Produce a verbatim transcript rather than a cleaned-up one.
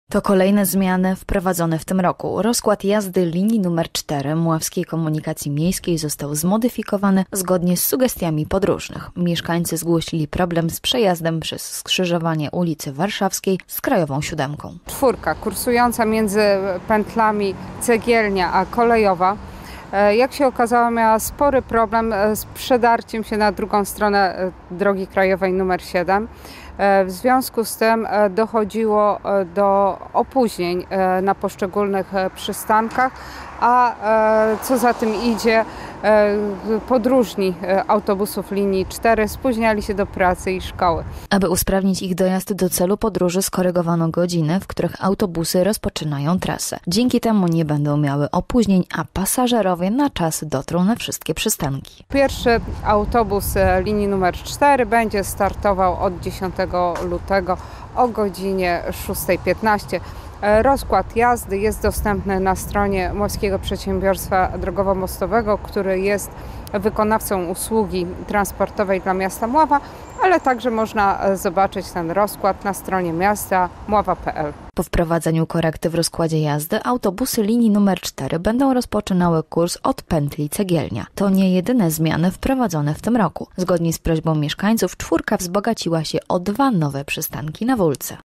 To kolejne zmiany wprowadzone w tym roku. Rozkład jazdy linii numer cztery Mławskiej Komunikacji Miejskiej został zmodyfikowany zgodnie z sugestiami podróżnych. Mieszkańcy zgłosili problem z przejazdem przez skrzyżowanie ulicy Warszawskiej z Krajową Siódemką. Czwórka kursująca między pętlami Cegielnia a Kolejowa, jak się okazało, miała spory problem z przedarciem się na drugą stronę drogi krajowej numer siedem. W związku z tym dochodziło do opóźnień na poszczególnych przystankach, a co za tym idzie, podróżni autobusów linii cztery spóźniali się do pracy i szkoły. Aby usprawnić ich dojazd do celu podróży, skorygowano godziny, w których autobusy rozpoczynają trasę. Dzięki temu nie będą miały opóźnień, a pasażerowie na czas dotrą na wszystkie przystanki. Pierwszy autobus linii numer cztery będzie startował od dziesiątego lutego o godzinie szósta piętnaście. Rozkład jazdy jest dostępny na stronie Mławskiego Przedsiębiorstwa Drogowo-Mostowego, który jest wykonawcą usługi transportowej dla miasta Mława, ale także można zobaczyć ten rozkład na stronie miasta mława kropka p l. Po wprowadzeniu korekty w rozkładzie jazdy autobusy linii numer cztery będą rozpoczynały kurs od pętli Cegielnia. To nie jedyne zmiany wprowadzone w tym roku. Zgodnie z prośbą mieszkańców czwórka wzbogaciła się o dwa nowe przystanki na Wólce.